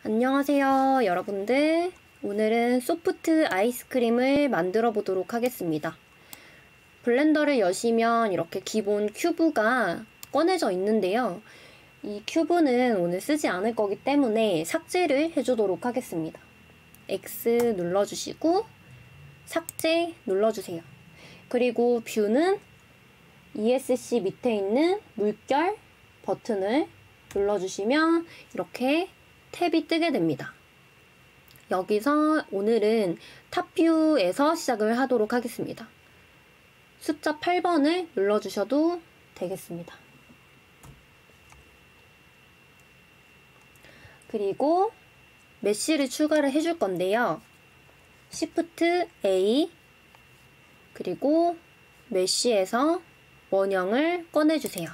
안녕하세요, 여러분들. 오늘은 소프트 아이스크림을 만들어 보도록 하겠습니다. 블렌더를 여시면 이렇게 기본 큐브가 꺼내져 있는데요. 이 큐브는 오늘 쓰지 않을 거기 때문에 삭제를 해주도록 하겠습니다. X 눌러주시고 삭제 눌러주세요. 그리고 뷰는 ESC 밑에 있는 물결 버튼을 눌러주시면 이렇게 탭이 뜨게 됩니다. 여기서 오늘은 탑뷰에서 시작을 하도록 하겠습니다. 숫자 8번을 눌러주셔도 되겠습니다. 그리고 메쉬를 추가를 해줄 건데요. Shift A 그리고 메쉬에서 원형을 꺼내주세요.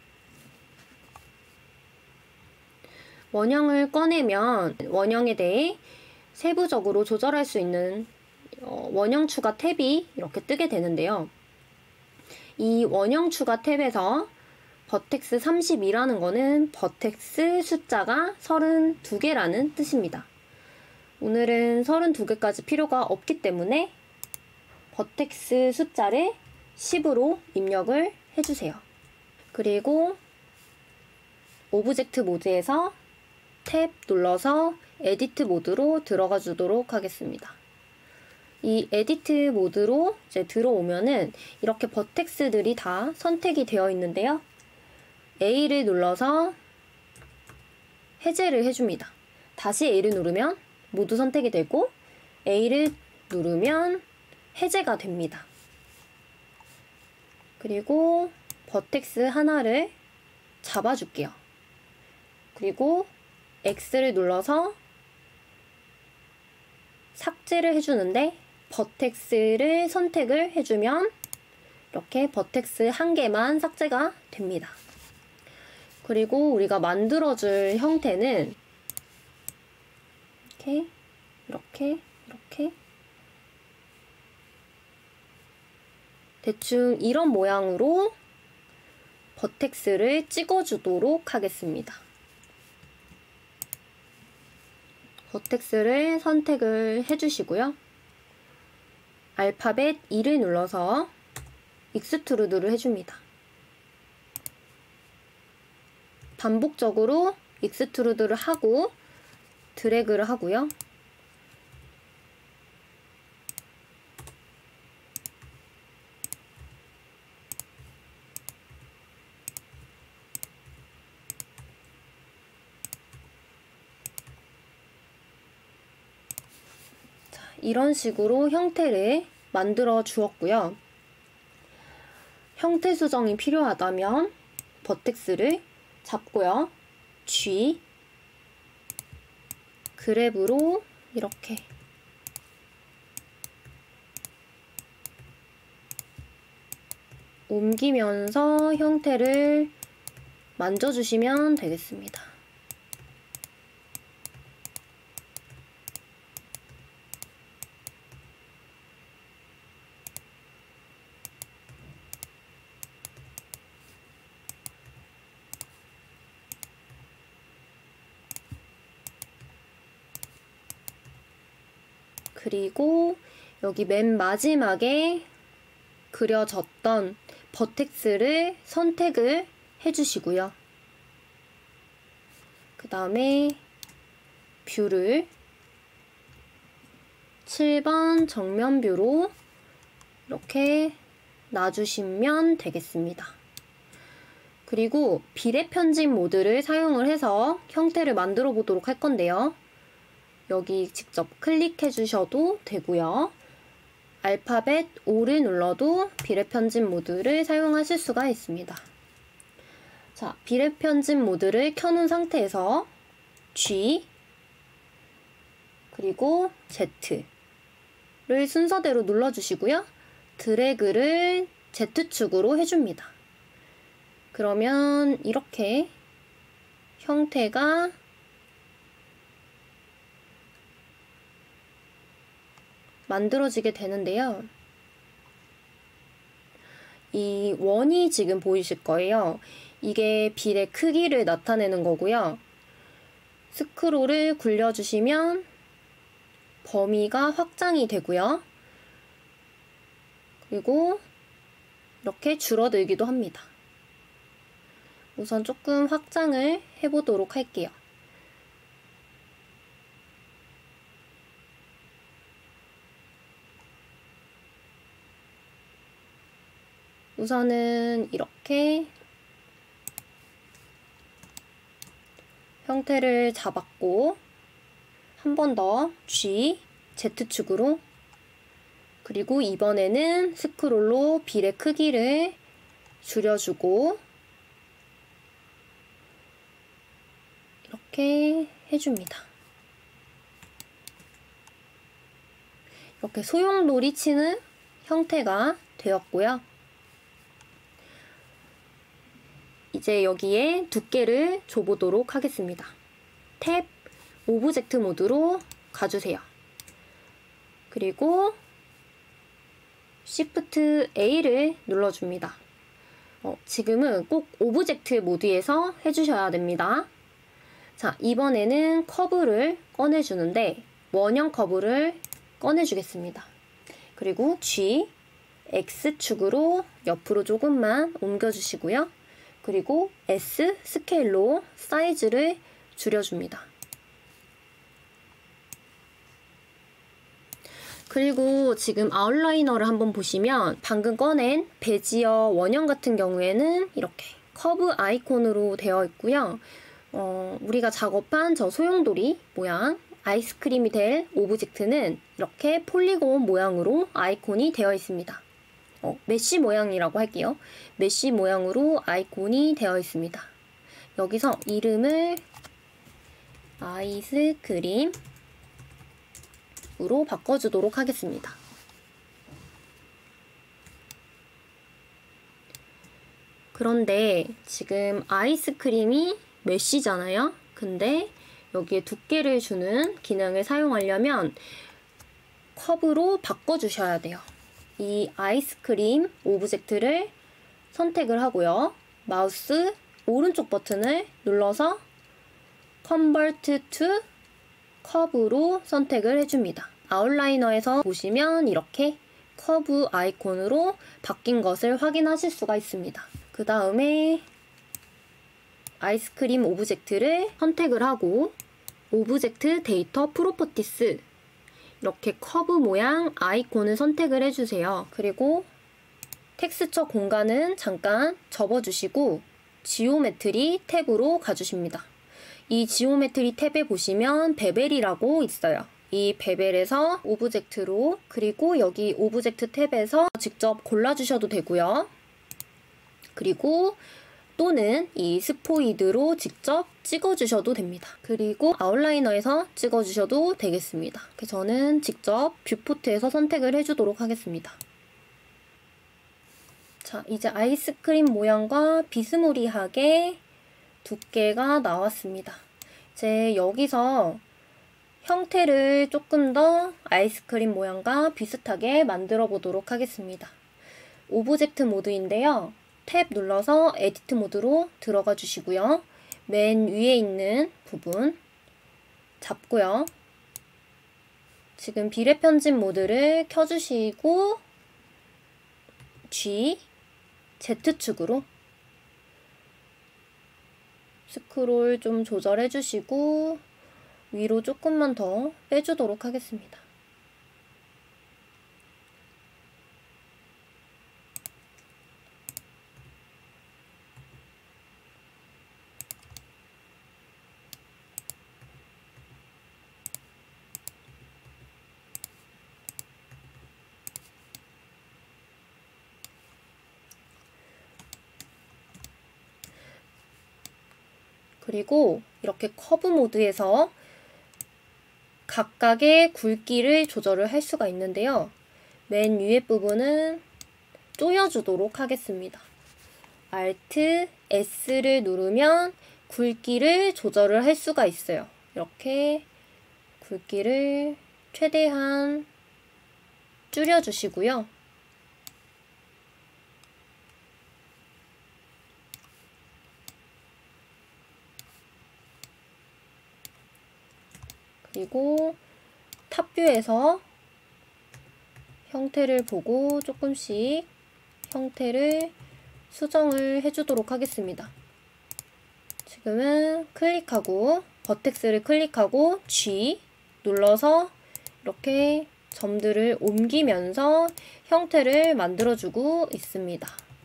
원형을 꺼내면 원형에 대해 세부적으로 조절할 수 있는 원형 추가 탭이 이렇게 뜨게 되는데요. 이 원형 추가 탭에서 버텍스 32라는 거는 버텍스 숫자가 32개라는 뜻입니다. 오늘은 32개까지 필요가 없기 때문에 버텍스 숫자를 10으로 입력을 해주세요. 그리고 오브젝트 모드에서 탭 눌러서 에디트 모드로 들어가 주도록 하겠습니다. 이 에디트 모드로 이제 들어오면은 이렇게 버텍스들이 다 선택이 되어 있는데요. A를 눌러서 해제를 해줍니다. 다시 A를 누르면 모두 선택이 되고 A를 누르면 해제가 됩니다. 그리고 버텍스 하나를 잡아줄게요. 그리고 X를 눌러서 삭제를 해주는데 버텍스를 선택을 해주면 이렇게 버텍스 한 개만 삭제가 됩니다. 그리고 우리가 만들어줄 형태는 이렇게 대충 이런 모양으로 버텍스를 찍어주도록 하겠습니다. 버텍스를 선택을 해주시고요. 알파벳 2를 눌러서 익스트루드를 해줍니다. 반복적으로 익스트루드를 하고 드래그를 하고요. 이런 식으로 형태를 만들어 주었고요. 형태 수정이 필요하다면 버텍스를 잡고요. G 그랩으로 이렇게 옮기면서 형태를 만져주시면 되겠습니다. 그리고 여기 맨 마지막에 그려졌던 버텍스를 선택을 해주시고요. 그 다음에 뷰를 7번 정면 뷰로 이렇게 놔주시면 되겠습니다. 그리고 비례 편집 모드를 사용을 해서 형태를 만들어 보도록 할 건데요. 여기 직접 클릭해 주셔도 되고요. 알파벳 5를 눌러도 비례 편집 모드를 사용하실 수가 있습니다. 자, 비례 편집 모드를 켜놓은 상태에서 G 그리고 Z를 순서대로 눌러주시고요. 드래그를 Z축으로 해줍니다. 그러면 이렇게 형태가 만들어지게 되는데요. 이 원이 지금 보이실 거예요. 이게 빌의 크기를 나타내는 거고요. 스크롤을 굴려주시면 범위가 확장이 되고요. 그리고 이렇게 줄어들기도 합니다. 우선 조금 확장을 해보도록 할게요. 우선은 이렇게 형태를 잡았고 한 번 더 G, Z축으로 그리고 이번에는 스크롤로 빌의 크기를 줄여주고 이렇게 해줍니다. 이렇게 소용돌이 치는 형태가 되었고요. 이제 여기에 두께를 줘보도록 하겠습니다. 탭 오브젝트 모드로 가주세요. 그리고 Shift A를 눌러줍니다. 지금은 꼭 오브젝트 모드에서 해주셔야 됩니다. 자, 이번에는 커브를 꺼내주는데 원형 커브를 꺼내주겠습니다. 그리고 G, X축으로 옆으로 조금만 옮겨주시고요. 그리고 S 스케일로 사이즈를 줄여줍니다. 그리고 지금 아웃라이너를 한번 보시면 방금 꺼낸 베지어 원형 같은 경우에는 이렇게 커브 아이콘으로 되어 있고요. 우리가 작업한 저 소용돌이 모양 아이스크림이 될 오브젝트는 이렇게 폴리곤 모양으로 아이콘이 되어 있습니다. 메쉬 모양이라고 할게요. 메쉬 모양으로 아이콘이 되어 있습니다. 여기서 이름을 아이스크림으로 바꿔주도록 하겠습니다. 그런데 지금 아이스크림이 메쉬잖아요. 근데 여기에 두께를 주는 기능을 사용하려면 커브로 바꿔주셔야 돼요. 이 아이스크림 오브젝트를 선택을 하고요. 마우스 오른쪽 버튼을 눌러서 Convert to Curve로 선택을 해줍니다. 아웃라이너에서 보시면 이렇게 커브 아이콘으로 바뀐 것을 확인하실 수가 있습니다. 그 다음에 아이스크림 오브젝트를 선택을 하고 오브젝트 데이터 프로퍼티스 이렇게 커브 모양 아이콘을 선택을 해주세요. 그리고 텍스처 공간은 잠깐 접어주시고 지오메트리 탭으로 가주십니다. 이 지오메트리 탭에 보시면 베벨이라고 있어요. 이 베벨에서 오브젝트로 그리고 여기 오브젝트 탭에서 직접 골라주셔도 되고요. 그리고 또는 이 스포이드로 직접 찍어주셔도 됩니다. 그리고 아웃라이너에서 찍어주셔도 되겠습니다. 저는 직접 뷰포트에서 선택을 해주도록 하겠습니다. 자, 이제 아이스크림 모양과 비스무리하게 두께가 나왔습니다. 이제 여기서 형태를 조금 더 아이스크림 모양과 비슷하게 만들어 보도록 하겠습니다. 오브젝트 모드인데요. 탭 눌러서 에디트 모드로 들어가 주시고요. 맨 위에 있는 부분 잡고요. 지금 비례 편집 모드를 켜주시고 G, Z축으로 스크롤 좀 조절해 주시고 위로 조금만 더 빼주도록 하겠습니다. 그리고 이렇게 커브 모드에서 각각의 굵기를 조절을 할 수가 있는데요. 맨 위에 부분은 조여주도록 하겠습니다. Alt S를 누르면 굵기를 조절을 할 수가 있어요. 이렇게 굵기를 최대한 줄여주시고요. 그리고 탑뷰에서 형태를 보고 조금씩 형태를 수정을 해주도록 하겠습니다. 지금은 클릭하고 버텍스를 클릭하고 G 눌러서 이렇게 점들을 옮기면서 형태를 만들어주고 있습니다.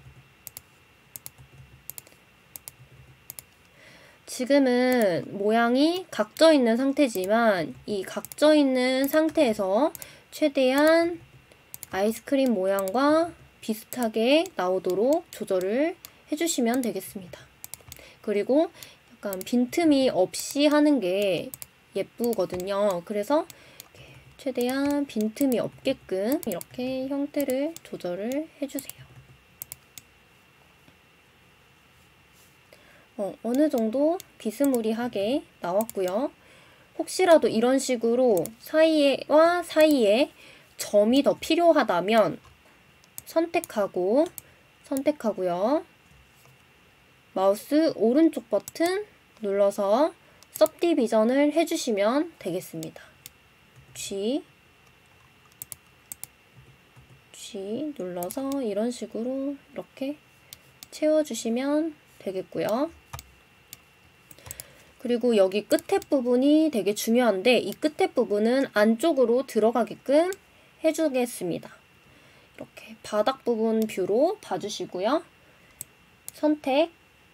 지금은 모양이 각져 있는 상태지만 이 각져 있는 상태에서 최대한 아이스크림 모양과 비슷하게 나오도록 조절을 해주시면 되겠습니다. 그리고 약간 빈틈이 없이 하는 게 예쁘거든요. 그래서 최대한 빈틈이 없게끔 이렇게 형태를 조절을 해주세요. 어느 정도 비스무리하게 나왔고요. 혹시라도 이런 식으로 사이와 사이에 점이 더 필요하다면 선택하고요. 마우스 오른쪽 버튼 눌러서 सब디비전을 해주시면 되겠습니다. G 눌러서 이런 식으로 이렇게 채워주시면 되겠고요. 그리고 여기 끝에 부분이 되게 중요한데 이 끝에 부분은 안쪽으로 들어가게끔 해주겠습니다. 이렇게 바닥 부분 뷰로 봐주시고요. 선택,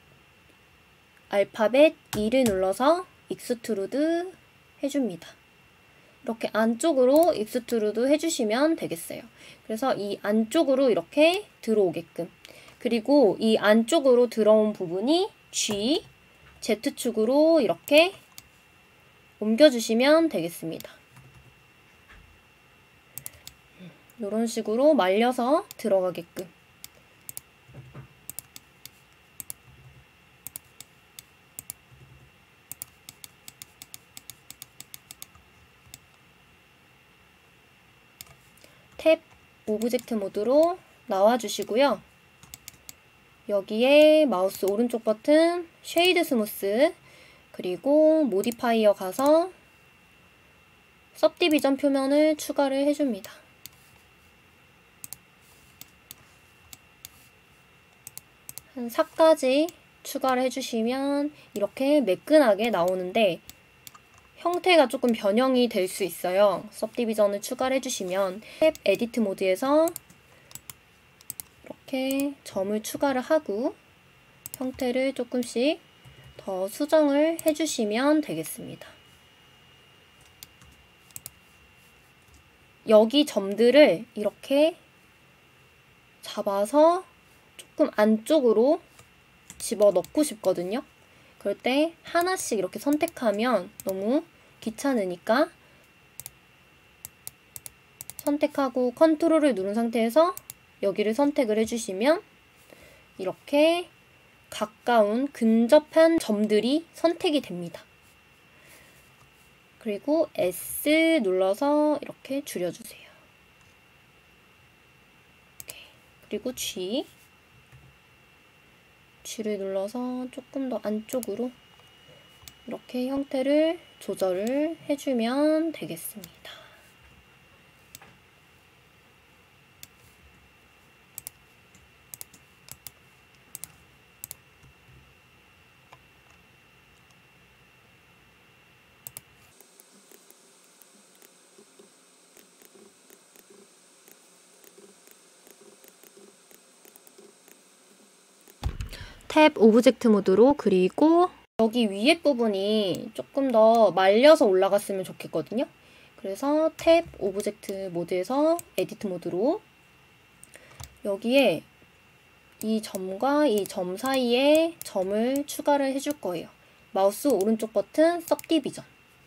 알파벳 E를 눌러서 익스트루드 해줍니다. 이렇게 안쪽으로 익스트루드 해주시면 되겠어요. 그래서 이 안쪽으로 이렇게 들어오게끔. 그리고 이 안쪽으로 들어온 부분이 G, Z축으로 이렇게 옮겨주시면 되겠습니다. 이런 식으로 말려서 들어가게끔. 탭 오브젝트 모드로 나와주시고요. 여기에 마우스 오른쪽 버튼 쉐이드 스무스 그리고 모디파이어 가서 सब디비전 표면을 추가를 해줍니다. 한 4가지 추가를 해주시면 이렇게 매끈하게 나오는데 형태가 조금 변형이 될 수 있어요. सब디비전을 추가를 해주시면 탭 에디트 모드에서 이렇게 점을 추가를 하고 형태를 조금씩 더 수정을 해주시면 되겠습니다. 여기 점들을 이렇게 잡아서 조금 안쪽으로 집어넣고 싶거든요. 그럴 때 하나씩 이렇게 선택하면 너무 귀찮으니까 선택하고 컨트롤을 누른 상태에서 여기를 선택을 해주시면 이렇게 가까운 근접한 점들이 선택이 됩니다. 그리고 S 눌러서 이렇게 줄여주세요. 그리고 G를 눌러서 조금 더 안쪽으로 이렇게 형태를 조절을 해주면 되겠습니다. 탭 오브젝트 모드로 그리고 여기 위에 부분이 조금 더 말려서 올라갔으면 좋겠거든요. 그래서 탭 오브젝트 모드에서 에디트 모드로 여기에 이 점과 이 점 사이에 점을 추가를 해줄 거예요. 마우스 오른쪽 버튼 सब디비전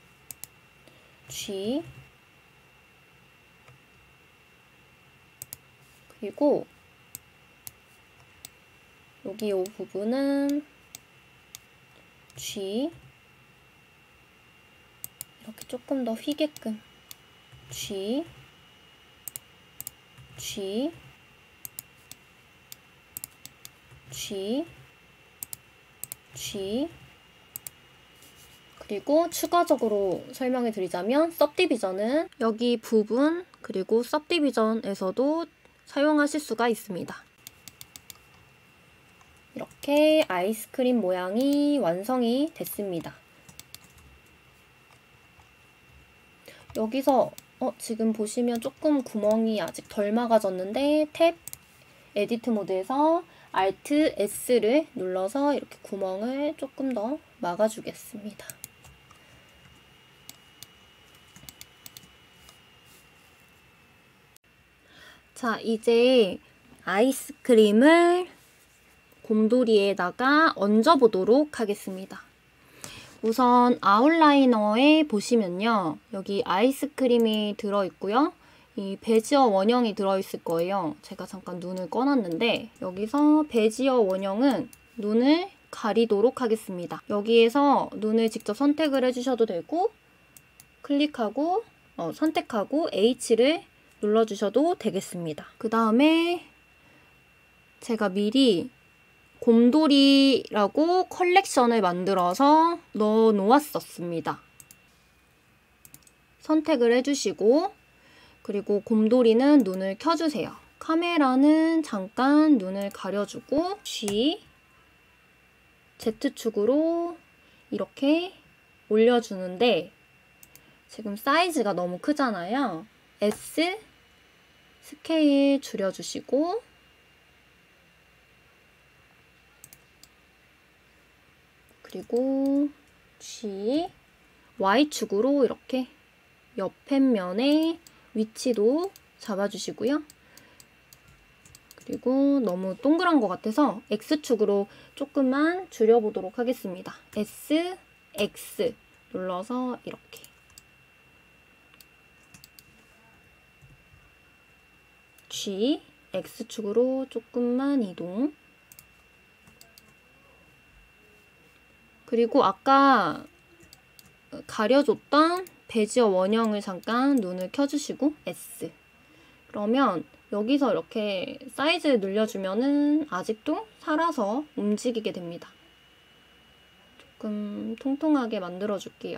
G 그리고 여기 이 부분은 G 이렇게 조금 더 휘게끔 G 그리고 추가적으로 설명해 드리자면 सब디비전은 여기 부분 그리고 सब디비전에서도 사용하실 수가 있습니다. 이렇게 아이스크림 모양이 완성이 됐습니다. 여기서 지금 보시면 조금 구멍이 아직 덜 막아졌는데 탭 에디트 모드에서 Alt S를 눌러서 이렇게 구멍을 조금 더 막아주겠습니다. 자, 이제 아이스크림을 곰돌이에다가 얹어보도록 하겠습니다. 우선 아웃라이너에 보시면요. 여기 아이스크림이 들어있고요. 이 베지어 원형이 들어있을 거예요. 제가 잠깐 눈을 꺼놨는데 여기서 베지어 원형은 눈을 가리도록 하겠습니다. 여기에서 눈을 직접 선택을 해주셔도 되고 클릭하고 선택하고 H를 눌러주셔도 되겠습니다. 그 다음에 제가 미리 곰돌이라고 컬렉션을 만들어서 넣어 놓았었습니다. 선택을 해주시고 그리고 곰돌이는 눈을 켜주세요. 카메라는 잠깐 눈을 가려주고 G, Z축으로 이렇게 올려주는데 지금 사이즈가 너무 크잖아요. S, 스케일 줄여주시고 그리고 G, Y축으로 이렇게 옆에 면의 위치도 잡아주시고요. 그리고 너무 동그란 것 같아서 X축으로 조금만 줄여보도록 하겠습니다. S, X 눌러서 이렇게 G, X축으로 조금만 이동. 그리고 아까 가려줬던 베지어 원형을 잠깐 눈을 켜주시고 S. 그러면 여기서 이렇게 사이즈를 늘려주면은 아직도 살아서 움직이게 됩니다. 조금 통통하게 만들어줄게요.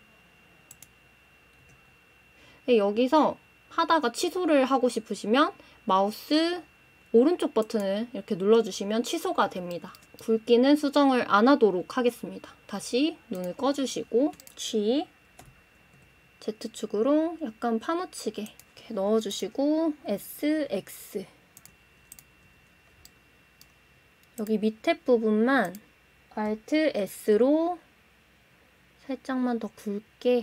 여기서 하다가 취소를 하고 싶으시면 마우스 오른쪽 버튼을 이렇게 눌러주시면 취소가 됩니다. 굵기는 수정을 안 하도록 하겠습니다. 다시 눈을 꺼주시고 G, Z축으로 약간 파묻히게 이렇게 넣어주시고 S, X 여기 밑에 부분만 Alt S로 살짝만 더 굵게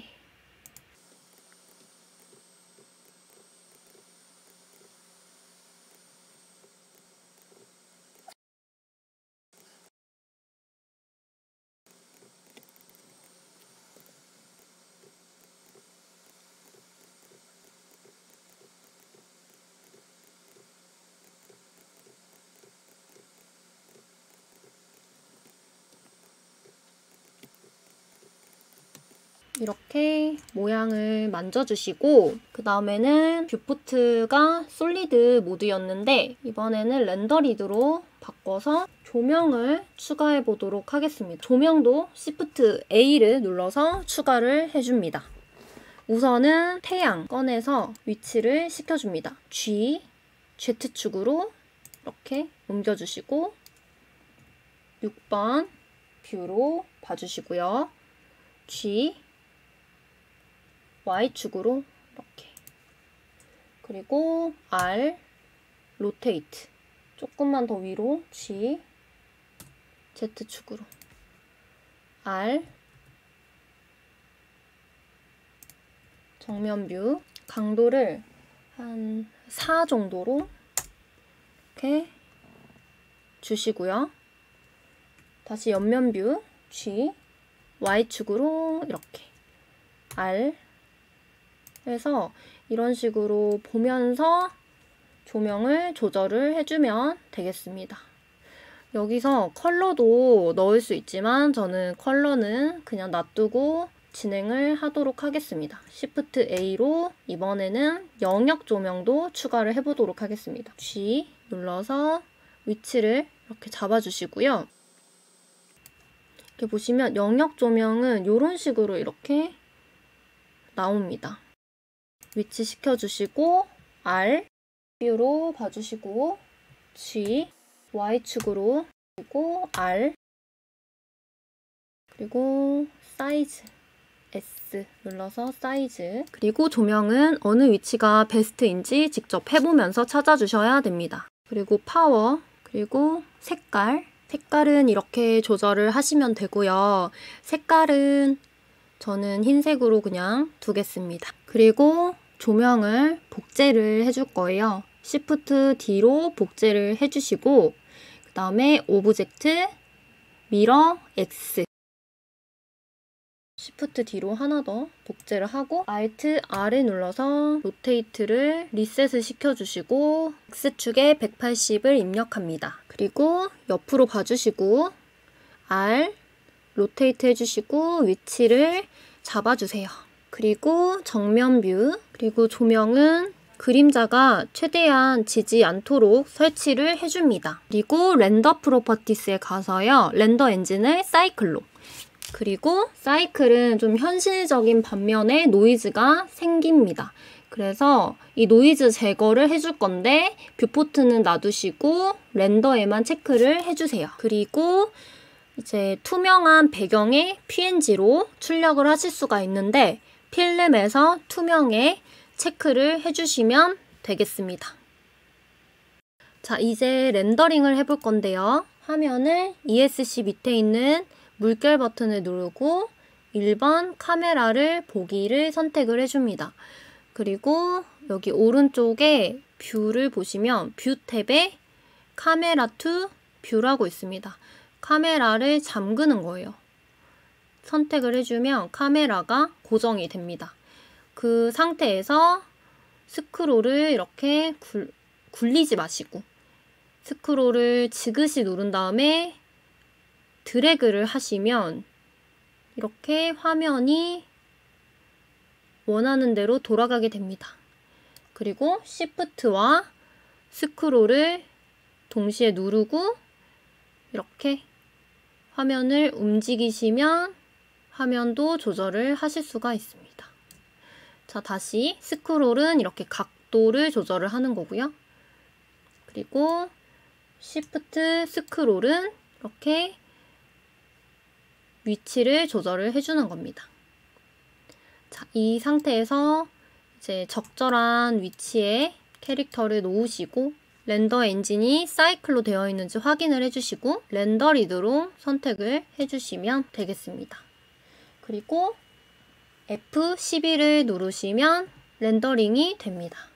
이렇게 모양을 만져주시고 그 다음에는 뷰포트가 솔리드 모드였는데 이번에는 렌더리드로 바꿔서 조명을 추가해 보도록 하겠습니다. 조명도 Shift A를 눌러서 추가를 해줍니다. 우선은 태양 꺼내서 위치를 시켜줍니다. G, Z축으로 이렇게 옮겨주시고 6번 뷰로 봐주시고요. G, Y축으로 이렇게 그리고 R, 로테이트 조금만 더 위로 G, Z축으로 R, 정면 뷰 강도를 한 4 정도로 이렇게 주시고요. 다시 옆면 뷰 G, Y축으로 이렇게 R 해서 이런 식으로 보면서 조명을 조절을 해주면 되겠습니다. 여기서 컬러도 넣을 수 있지만 저는 컬러는 그냥 놔두고 진행을 하도록 하겠습니다. Shift A로 이번에는 영역 조명도 추가를 해보도록 하겠습니다. G 눌러서 위치를 이렇게 잡아주시고요. 이렇게 보시면 영역 조명은 이런 식으로 이렇게 나옵니다. 위치 시켜주시고 R, 뷰로 봐주시고 G, Y축으로 그리고 R, 그리고 사이즈 S 눌러서 사이즈, 그리고 조명은 어느 위치가 베스트인지 직접 해보면서 찾아주셔야 됩니다. 그리고 파워, 그리고 색깔은 이렇게 조절을 하시면 되고요. 색깔은 저는 흰색으로 그냥 두겠습니다. 그리고 조명을 복제를 해줄 거예요. Shift D로 복제를 해주시고 그 다음에 오브젝트, 미러 X, Shift D로 하나 더 복제를 하고 Alt R을 눌러서 로테이트를 리셋을 시켜주시고 X축에 180을 입력합니다. 그리고 옆으로 봐주시고 R, 로테이트 해주시고 위치를 잡아주세요. 그리고 정면 뷰, 그리고 조명은 그림자가 최대한 지지 않도록 설치를 해줍니다. 그리고 렌더 프로퍼티스에 가서요. 렌더 엔진을 사이클로, 그리고 사이클은 좀 현실적인 반면에 노이즈가 생깁니다. 그래서 이 노이즈 제거를 해줄 건데 뷰포트는 놔두시고 렌더에만 체크를 해주세요. 그리고 이제 투명한 배경에 PNG로 출력을 하실 수가 있는데 필름에서 투명에 체크를 해주시면 되겠습니다. 자, 이제 렌더링을 해볼 건데요. 화면을 ESC 밑에 있는 물결 버튼을 누르고 1번 카메라를 보기를 선택을 해줍니다. 그리고 여기 오른쪽에 뷰를 보시면 뷰 탭에 카메라 투 뷰라고 있습니다. 카메라를 잠그는 거예요. 선택을 해주면 카메라가 고정이 됩니다. 그 상태에서 스크롤을 이렇게 굴리지 마시고 스크롤을 지그시 누른 다음에 드래그를 하시면 이렇게 화면이 원하는 대로 돌아가게 됩니다. 그리고 Shift와 스크롤을 동시에 누르고 이렇게 화면을 움직이시면 화면도 조절을 하실 수가 있습니다. 자, 다시 스크롤은 이렇게 각도를 조절을 하는 거고요. 그리고 Shift 스크롤은 이렇게 위치를 조절을 해주는 겁니다. 자, 이 상태에서 이제 적절한 위치에 캐릭터를 놓으시고 렌더 엔진이 사이클로 되어 있는지 확인을 해주시고 렌더 리드로 선택을 해주시면 되겠습니다. 그리고 F12를 누르시면 렌더링이 됩니다.